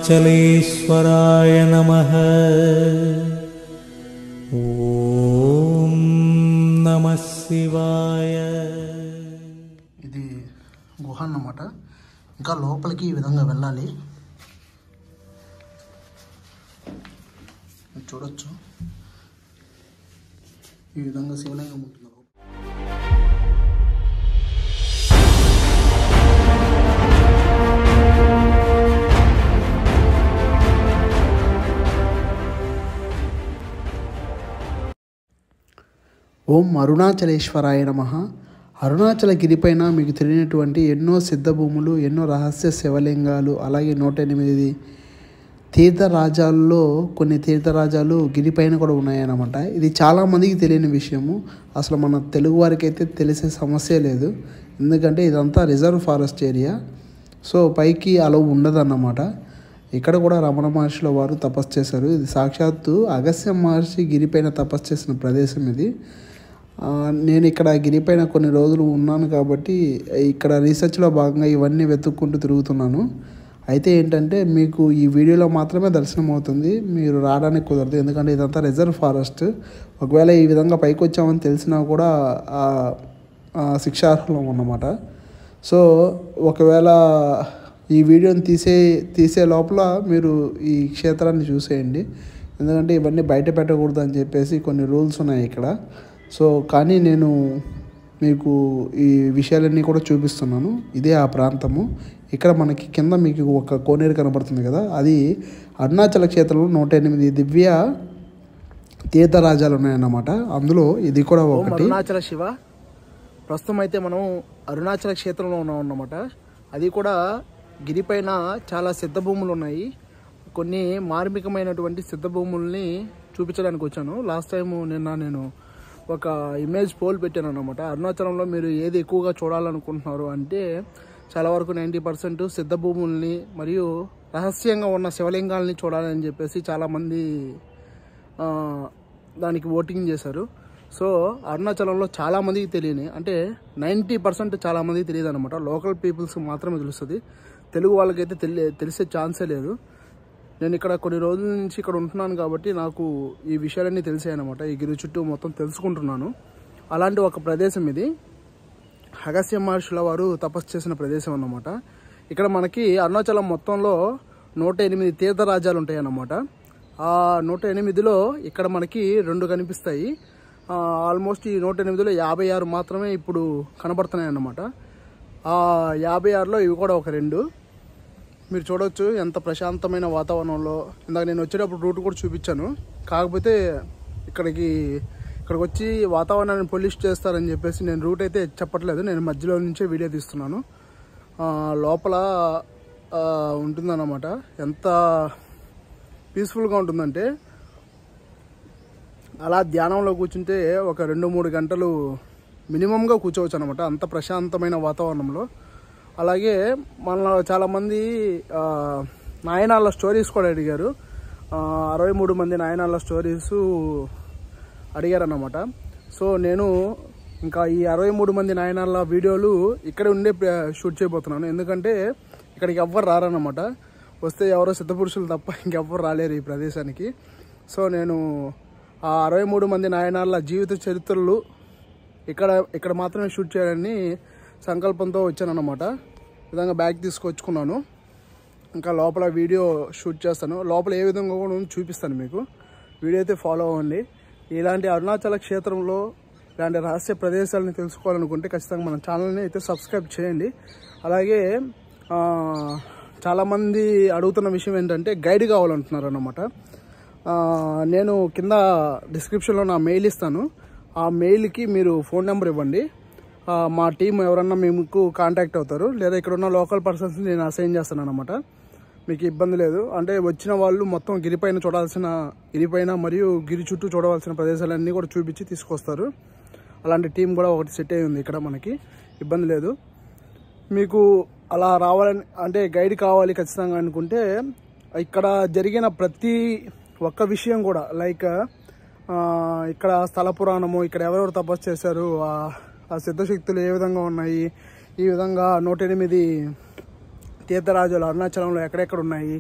అరుణాచలేశ్వరాయ నమః. ఓం నమః శివాయ. ఇది గుహ అన్నమాట. ఇంకా లోపలికి ఈ విధంగా వెళ్ళాలి. చూడొచ్చు ఈ విధంగా శివలింగం ఉంటుంది. ఓం అరుణాచలేశ్వరాయ నమః. అరుణాచల గిరిపైన మీకు తెలియనటువంటి ఎన్నో సిద్ధభూములు, ఎన్నో రహస్య శివలింగాలు, అలాగే 108 తీర్థరాజాల్లో కొన్ని తీర్థరాజాలు గిరిపైన కూడా ఉన్నాయన్నమాట. ఇది చాలామందికి తెలియని విషయము. అసలు మన తెలుగు వారికి అయితే తెలిసే సమస్య లేదు. ఎందుకంటే ఇదంతా రిజర్వ్ ఫారెస్ట్ ఏరియా. సో పైకి అలవు ఉండదన్నమాట. ఇక్కడ కూడా రమణ మహర్షుల వారు తపస్సు చేశారు. ఇది సాక్షాత్తు అగస్త్య మహర్షి గిరిపైన తపస్సు చేసిన ప్రదేశం ఇది. నేను ఇక్కడ గిరిపైన కొన్ని రోజులు ఉన్నాను కాబట్టి ఇక్కడ రీసెర్చ్లో భాగంగా ఇవన్నీ వెతుక్కుంటూ తిరుగుతున్నాను. అయితే ఏంటంటే మీకు ఈ వీడియోలో మాత్రమే దర్శనం అవుతుంది, మీరు రావడానికి కుదరదు. ఎందుకంటే ఇదంతా రిజర్వ్ ఫారెస్ట్. ఒకవేళ ఈ విధంగా పైకి వచ్చామని తెలిసినా కూడా శిక్షార్హం అన్నమాట. సో ఒకవేళ ఈ వీడియోని తీసే లోపల మీరు ఈ క్షేత్రాన్ని చూసేయండి. ఎందుకంటే ఇవన్నీ బయట పెట్టకూడదు అని చెప్పేసి కొన్ని రూల్స్ ఉన్నాయి ఇక్కడ. సో కానీ నేను మీకు ఈ విషయాలన్నీ కూడా చూపిస్తున్నాను. ఇదే ఆ ప్రాంతము. ఇక్కడ మనకి కింద మీకు ఒక కోనేరు కనబడుతుంది కదా, అది అరుణాచల క్షేత్రంలో 108 దివ్య తీర్థరాజాలు ఉన్నాయన్నమాట. అందులో ఇది కూడా ఒకటి. అరుణాచల శివ. ప్రస్తుతం అయితే మనం అరుణాచల క్షేత్రంలో ఉన్నాం అన్నమాట. అది కూడా గిరిపైన చాలా సిద్ధభూములు ఉన్నాయి. కొన్ని మార్మికమైనటువంటి సిద్ధభూముల్ని చూపించడానికి వచ్చాను. లాస్ట్ టైం నేను ఒక ఇమేజ్ పోల్ పెట్టాను అన్నమాట. అరుణాచలంలో మీరు ఏది ఎక్కువగా చూడాలనుకుంటున్నారు అంటే చాలా వరకు 90% సిద్ధభూముల్ని మరియు రహస్యంగా ఉన్న శివలింగాల్ని చూడాలని చెప్పేసి చాలామంది దానికి ఓటింగ్ చేశారు. సో అరుణాచలంలో చాలామందికి తెలియని, అంటే 90% చాలామందికి తెలియదు అనమాట. లోకల్ పీపుల్స్కి మాత్రమే తెలుస్తుంది. తెలుగు వాళ్ళకైతే తెలిసే ఛాన్సే లేదు. నేను ఇక్కడ కొన్ని రోజుల నుంచి ఇక్కడ ఉంటున్నాను కాబట్టి నాకు ఈ విషయాలన్నీ తెలిసాయన్నమాట. ఈ గిరి చుట్టూ మొత్తం తెలుసుకుంటున్నాను. అలాంటి ఒక ప్రదేశం ఇది. అగస్త్య మహర్షుల వారు తపస్సు చేసిన ప్రదేశం అన్నమాట. ఇక్కడ మనకి అరుణాచలం మొత్తంలో 108 తీర్థరాజాలు ఉంటాయి అన్నమాట. ఆ 108లో ఇక్కడ మనకి 2 కనిపిస్తాయి. ఆల్మోస్ట్ ఈ 108లో 56 మాత్రమే ఇప్పుడు కనబడుతున్నాయి అన్నమాట. ఆ 56లో ఇవి కూడా ఒక 2. మీరు చూడవచ్చు ఎంత ప్రశాంతమైన వాతావరణంలో. ఇందాక నేను వచ్చేటప్పుడు రూట్ కూడా చూపించాను. కాకపోతే ఇక్కడికి వచ్చి వాతావరణాన్ని పొల్యూట్ చేస్తారని చెప్పేసి నేను రూట్ అయితే చెప్పట్లేదు. నేను మధ్యలో నుంచే వీడియో తీస్తున్నాను. లోపల ఉంటుందన్నమాట. ఎంత పీస్ఫుల్గా ఉంటుందంటే అలా ధ్యానంలో కూర్చుంటే ఒక 2-3 గంటలు మినిమంగా కూర్చోవచ్చు అనమాట. అంత ప్రశాంతమైన వాతావరణంలో. అలాగే మనలో చాలామంది నాయనాళ్ళ స్టోరీస్ కూడా అడిగారు. 63 మంది నాయనాళ్ళ స్టోరీస్ అడిగారన్నమాట. సో నేను ఇంకా ఈ 63 మంది నాయనాళ్ళ వీడియోలు ఇక్కడ ఉండే షూట్ చేయబోతున్నాను. ఎందుకంటే ఇక్కడికి ఎవ్వరు రారన్నమాట. వస్తే ఎవరో సిద్ధపురుషులు తప్ప ఇంకెవ్వరు రాలేరు ఈ ప్రదేశానికి. సో నేను ఆ 63 మంది నాయనాళ్ళ జీవిత చరిత్రలు ఇక్కడ మాత్రమే షూట్ చేయాలని సంకల్పంతో వచ్చానన్నమాట. విధంగా బ్యాగ్ తీసుకొచ్చుకున్నాను. ఇంకా లోపల వీడియో షూట్ చేస్తాను. లోపల ఏ విధంగా కూడా చూపిస్తాను మీకు. వీడియో అయితే ఫాలో అవ్వండి. ఇలాంటి అరుణాచల క్షేత్రంలో ఇలాంటి రహస్య ప్రదేశాలను తెలుసుకోవాలనుకుంటే ఖచ్చితంగా మన ఛానల్ని అయితే సబ్స్క్రైబ్ చేయండి. అలాగే చాలామంది అడుగుతున్న విషయం ఏంటంటే గైడ్ కావాలంటున్నారు అన్నమాట. నేను కింద డిస్క్రిప్షన్లో నా మెయిల్ ఇస్తాను. ఆ మెయిల్కి మీరు ఫోన్ నెంబర్ ఇవ్వండి. మా టీం ఎవరన్నా మీకు కాంటాక్ట్ అవుతారు. లేదా ఇక్కడ ఉన్న లోకల్ పర్సన్స్ నేను అసైన్ చేస్తాను అనమాట. మీకు ఇబ్బంది లేదు. అంటే వచ్చిన వాళ్ళు మొత్తం గిరిపైన మరియు గిరి చుట్టూ చూడవలసిన ప్రదేశాలన్నీ కూడా చూపించి తీసుకొస్తారు. అలాంటి టీం కూడా ఒకటి సెట్ అయి ఉంది ఇక్కడ. మనకి ఇబ్బంది లేదు. మీకు అలా రావాలని అంటే గైడ్ కావాలి ఖచ్చితంగా అనుకుంటే ఇక్కడ జరిగిన ప్రతి ఒక్క విషయం కూడా లైక్ ఇక్కడ స్థల పురాణము, ఇక్కడ ఎవరెవరు తపస్సు చేశారు, ఆ సిద్ధశక్తులు ఏ విధంగా ఉన్నాయి, ఈ విధంగా 108 తీర్థరాజులు అరుణాచలంలో ఎక్కడెక్కడ ఉన్నాయి,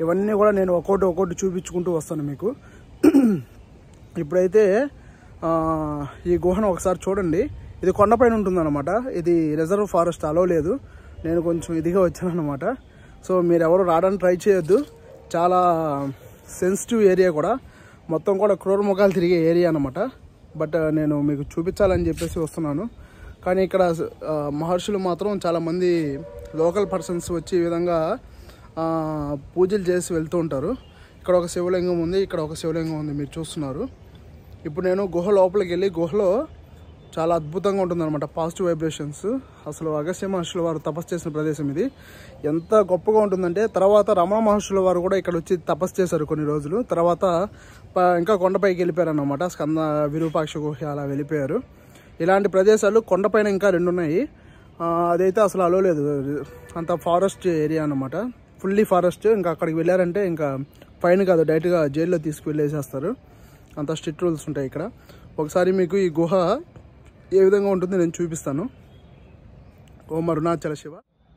ఇవన్నీ కూడా నేను ఒక్కొక్కటి చూపించుకుంటూ వస్తాను మీకు. ఇప్పుడైతే ఈ గుహను ఒకసారి చూడండి. ఇది కొండపైన ఉంటుందన్నమాట. ఇది రిజర్వ్ ఫారెస్ట్ అలో లేదు. నేను కొంచెం ఇదిగా వచ్చాను అనమాట. సో మీరు ఎవరు రావడానికి ట్రై చేయొద్దు. చాలా సెన్సిటివ్ ఏరియా కూడా, మొత్తం కూడా క్రూర ముఖాలు తిరిగే ఏరియా అనమాట. బట్ నేను మీకు చూపించాలని చెప్పేసి వస్తున్నాను. కానీ ఇక్కడ మహర్షులు మాత్రం చాలామంది లోకల్ పర్సన్స్ వచ్చి ఈ విధంగా పూజలు చేసి వెళ్తూ ఉంటారు. ఇక్కడ ఒక శివలింగం ఉంది, ఇక్కడ ఒక శివలింగం ఉంది, మీరు చూస్తున్నారు. ఇప్పుడు నేను గుహ లోపలికి వెళ్ళి, గుహలో చాలా అద్భుతంగా ఉంటుందన్నమాట. Positive vibrations. అసలు అగస్త్య మహర్షుల వారు తపస్సు చేసిన ప్రదేశం ఇది. ఎంత గొప్పగా ఉంటుందంటే, తర్వాత రమణ మహర్షుల వారు కూడా ఇక్కడ వచ్చి తపస్సు చేశారు కొన్ని రోజులు. తర్వాత ఇంకా కొండపైకి వెళ్ళిపోయారు అన్నమాట. స్కంద విరూపాక్ష గుహ అలా వెళ్ళిపోయారు. ఇలాంటి ప్రదేశాలు కొండపైన ఇంకా 2 ఉన్నాయి. అదైతే అసలు అలో లేదు. అంత ఫారెస్ట్ ఏరియా అన్నమాట, ఫుల్లీ ఫారెస్ట్. ఇంకా అక్కడికి వెళ్ళారంటే ఇంకా ఫైన్ కాదు, డైరెక్ట్గా జైల్లో తీసుకువెళ్ళేసేస్తారు. అంత స్ట్రిక్ట్ రూల్స్ ఉంటాయి ఇక్కడ. ఒకసారి మీకు ఈ గుహ ఏ విధంగా ఉంటుందో నేను చూపిస్తాను. ఓం అరుణాచల శివ.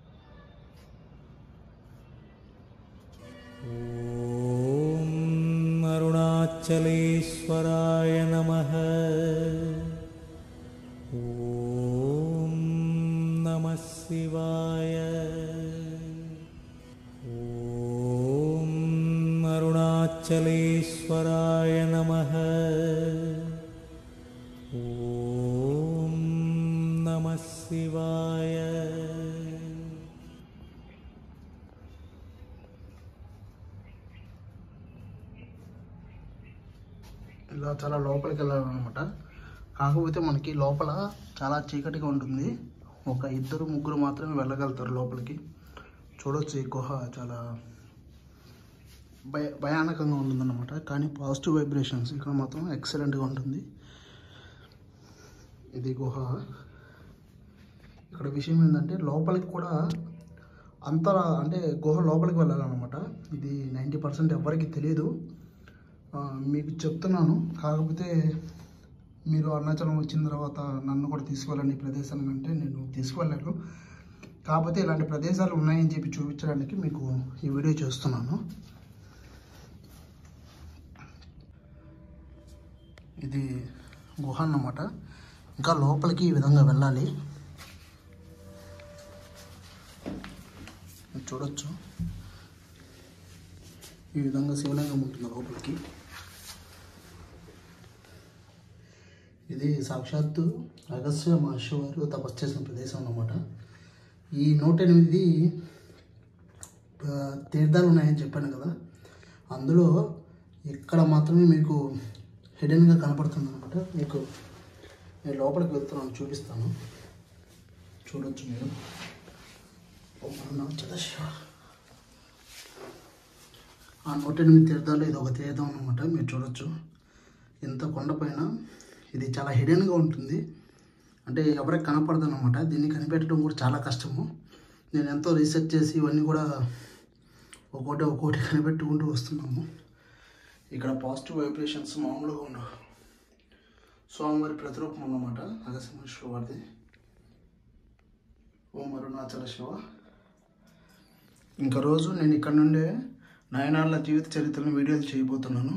ఓం అరుణాచలేశ్వరాయ నమః. ఓం నమః శివాయ. ఓం అరుణాచలేశ్వరాయ నమః. ఓం నమః శివాయ. ఇలా చాలా లోపలికి వెళ్ళాలన్నమాట. కాకపోతే మనకి లోపల చాలా చీకటిగా ఉంటుంది. ఒక 2-3 మాత్రమే వెళ్ళగలుగుతారు లోపలికి. చూడొచ్చు, ఈ గుహ చాలా భయానకంగా ఉంటుందన్నమాట. కానీ పాజిటివ్ వైబ్రేషన్స్ ఇక్కడ మాత్రం ఎక్సలెంట్గా ఉంటుంది. ఇది గుహ. ఇక్కడ విషయం ఏంటంటే, లోపలికి కూడా అంటే గుహ లోపలికి వెళ్ళాలన్నమాట. ఇది 90% ఎవరికి తెలియదు. మీకు చెప్తున్నాను. కాకపోతే మీరు అరుణాచలం వచ్చిన తర్వాత నన్ను కూడా తీసుకువెళ్ళండి ఈ ప్రదేశానికి అంటే నేను తీసుకువెళ్ళాను. కాకపోతే ఇలాంటి ప్రదేశాలు ఉన్నాయని చెప్పి చూపించడానికి మీకు ఈ వీడియో చేస్తున్నాను. ఇది గుహ అన్నమాట. ఇంకా లోపలికి ఈ విధంగా వెళ్ళాలి. చూడొచ్చు, ఈ విధంగా శివలింగం ఉంటుంది లోపలికి. ఇది సాక్షాత్తు అగస్త్య మహర్షి వారు తపస్సు చేసిన ప్రదేశం అన్నమాట. ఈ 108 తీర్థాలు ఉన్నాయని చెప్పాను కదా, అందులో ఇక్కడ మాత్రమే మీకు హిడెన్గా కనపడుతుంది అనమాట. మీకు నేను లోపలికి వెళ్తున్నాను, చూపిస్తాను. చూడొచ్చు మీరు. ఆ 108 తీర్థాలు ఇది ఒక తీర్థం అనమాట. మీరు చూడొచ్చు, ఇంత కొండపైన ఇది చాలా హిడెన్గా ఉంటుంది. అంటే ఎవరికి కనపడదు అనమాట. దీన్ని కనిపెట్టడం కూడా చాలా కష్టము. నేను ఎంతో రీసెర్చ్ చేసి ఇవన్నీ కూడా ఒక్కొక్కటి కనిపెట్టుకుంటూ వస్తున్నాము. ఇక్కడ పాజిటివ్ వైబ్రేషన్స్ మామూలుగా ఉండవు. స్వామివారి ప్రతిరూపం అన్నమాట అగస్త్య మహర్షి వారిది. ఓం అరుణాచల శివ. ఇంకా రోజు నేను ఇక్కడ నుండే నయనాళ్ళ జీవిత చరిత్రను వీడియోలు చేయబోతున్నాను.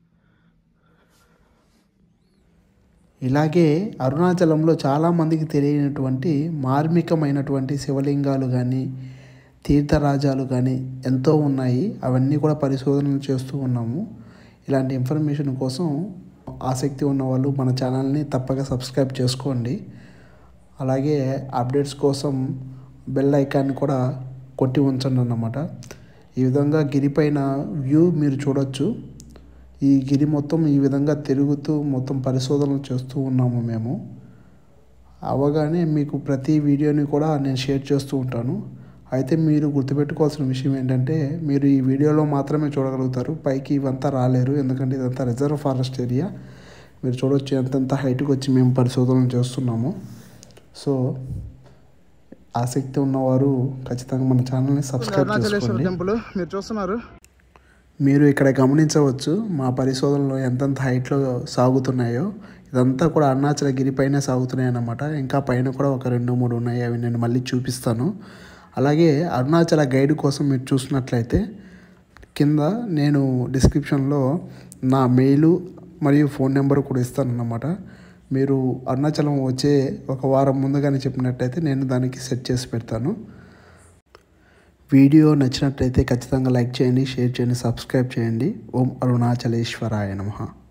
ఇలాగే అరుణాచలంలో చాలామందికి తెలియనటువంటి మార్మికమైనటువంటి శివలింగాలు కానీ తీర్థరాజాలు కానీ ఎంతో ఉన్నాయి. అవన్నీ కూడా పరిశోధనలు చేస్తూ ఉన్నాము. ఇలాంటి ఇన్ఫర్మేషన్ కోసం ఆసక్తి ఉన్నవాళ్ళు మన ఛానల్ని తప్పక సబ్స్క్రైబ్ చేసుకోండి. అలాగే అప్డేట్స్ కోసం బెల్ ఐకాన్ని కూడా కొట్టి ఉంచండి అన్నమాట. ఈ విధంగా గిరిపైన వ్యూ మీరు చూడొచ్చు. ఈ గిరి మొత్తం ఈ విధంగా తిరుగుతూ మొత్తం పరిశోధనలు చేస్తూ ఉన్నాము మేము. అవగానే మీకు ప్రతి వీడియోని కూడా నేను షేర్ చేస్తూ ఉంటాను. అయితే మీరు గుర్తుపెట్టుకోవాల్సిన విషయం ఏంటంటే, మీరు ఈ వీడియోలో మాత్రమే చూడగలుగుతారు, పైకి ఇవంతా రాలేరు. ఎందుకంటే ఇదంతా రిజర్వ్ ఫారెస్ట్ ఏరియా. మీరు చూడొచ్చు ఎంతెంత హైట్కి వచ్చి మేము పరిశోధనలు చేస్తున్నాము. సో ఆసక్తి ఉన్నవారు ఖచ్చితంగా మన ఛానల్ని సబ్స్క్రైబ్ చేసుకోండి. టెంపుల్ మీరు చూస్తున్నారు. మీరు ఇక్కడ గమనించవచ్చు మా పరిశోధనలో ఎంతెంత హైట్లో సాగుతున్నాయో. ఇదంతా కూడా అరుణాచల గిరిపైనే సాగుతున్నాయి అన్నమాట. ఇంకా పైన కూడా ఒక 2-3 ఉన్నాయి, అవి నేను మళ్ళీ చూపిస్తాను. అలాగే అరుణాచల గైడ్ కోసం మీరు చూసినట్లయితే కింద నేను డిస్క్రిప్షన్లో నా మెయిలు మరియు ఫోన్ నెంబర్ కూడా ఇస్తానన్నమాట. మీరు అరుణాచలం వచ్చే ఒక వారం ముందుగానే చెప్పినట్టయితే నేను దానికి సెట్ చేసి పెడతాను. వీడియో నచ్చినట్టయితే ఖచ్చితంగా లైక్ చేయండి, షేర్ చేయండి, సబ్స్క్రైబ్ చేయండి. ఓం అరుణాచలేశ్వరాయ నమః.